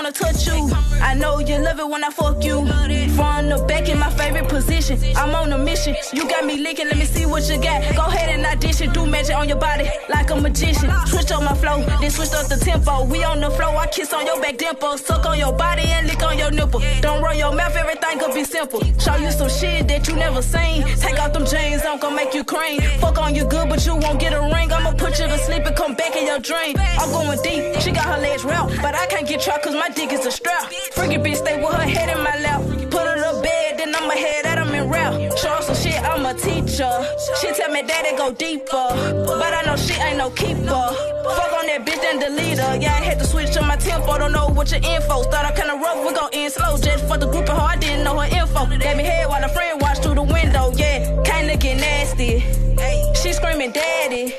wanna touch you. I know you love it when I fuck you. Front to back in my favorite position. I'm on a mission. You got me licking, let me see what you got. Go ahead and audition, do magic on your body like a magician. Switch up my flow, then switch up the tempo. We on the floor, I kiss on your back dimple. Suck on your body and lick on your nipple. Don't roll your mouth, everything could be simple. Show you some shit that you never seen. Take out them jeans, I'm gonna make you cream. Fuck on you good, but you won't get a ring. I'ma put you to sleep and come back in your dream. I'm going deep, she got her legs wrapped, but I can't get trapped cause my dick is a strap. Freaky bitch stay with her head in my lap. Put her to bed, then I'ma head at him and rap. Show her some shit, I'm a teacher. She tell me daddy go deeper, but I know she ain't no keeper. Fuck on that bitch and delete her. Yeah, I had to switch to my tempo, don't know what your info. Start out kinda rough, we gon' end slow. Just for the group of her, I didn't know her info. Gave me head while a friend watched through the window. Yeah, kinda get nasty. She screaming daddy,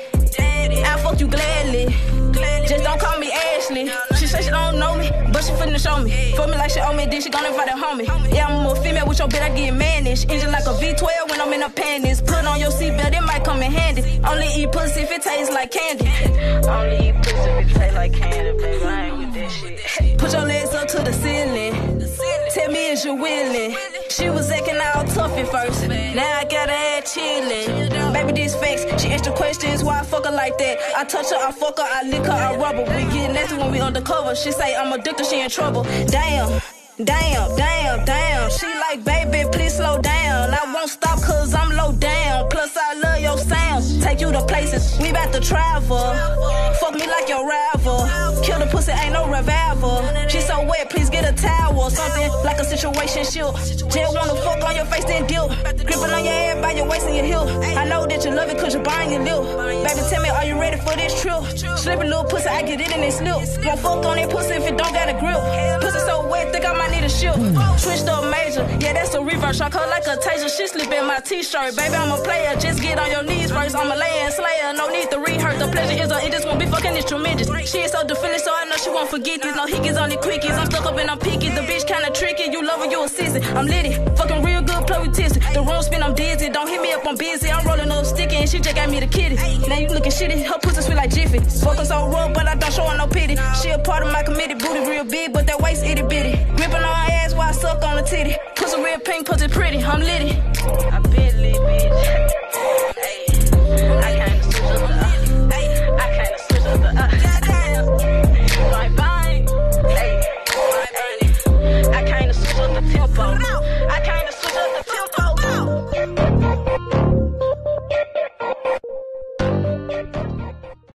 I fuck you gladly. Just don't call me Ashley. She say she don't know me, but she finna show me. Fuck me like she owe me, then she gon' invite her homie. Yeah, I'm a female with your bitch, I get mannish. Engine like a V12 when I'm in a panties. Put on your seatbelt, it might come in handy. Only eat pussy if it tastes like candy. Only eat pussy if it tastes like candy, baby. I ain't with that shit. Put your legs up to the ceiling. Tell me is you willing. She was acting all tough at first. Now I got her ass chillin'. Baby, this facts. She asked the questions why I fuck her like that. I touch her, I fuck her, I lick her, I rub her. We get nasty when we undercover. She say I'm addicted, she in trouble. Damn. Damn, damn, damn. She like, baby, please slow down. I won't stop cause I'm low down. Plus I love your sound. Take you to places, we bout to travel. Fuck me like your rival. Kill the pussy, ain't no revival. She so wet, please get a towel or something like a situation shield. Just wanna fuck on your face then deal. Gripping on your head by your waist and your heel. I know that you love it cause you're buying your lil. Baby, tell me, are you ready for this trip? Slippery little pussy, I get it and it slip. Won't fuck on that pussy if it don't got a grip. Pussy so wet, think I might need a shield. Switched up major, yeah, that's a reverse. Shock her like a taser, she slip in my t-shirt. Baby, I'm a player, just get on your knees first. I'm a layer and slayer, no need to rehearse. The pleasure is it just won't be fucking, it's tremendous. She is so defended, so I know she won't forget this. No hickeys, only quickies, I'm stuck up and I'm picky. The bitch kinda tricky, you love her, you a sissy. I'm litty, fucking real good, play with tissy. The room spin, I'm dizzy, don't hit me up, I'm busy. I'm rolling up sticky and she just got me the kitty. Now you looking shitty, her pussy sweet like Jiffy. Fucking so rough, but I don't show her no pity. She a part of my committee, booty real big, but that waist itty bitty. Gripping on her ass while I suck on the titty. Pussy real pink, pussy pretty, I'm litty.